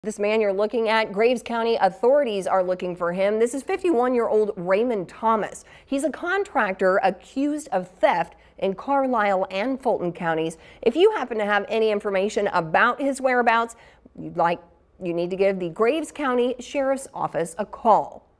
This man you're looking at, Graves County authorities are looking for him. This is 51-year-old Raymond Thomas. He's a contractor accused of theft in Carlisle and Fulton counties. If you happen to have any information about his whereabouts, you need to give the Graves County Sheriff's Office a call.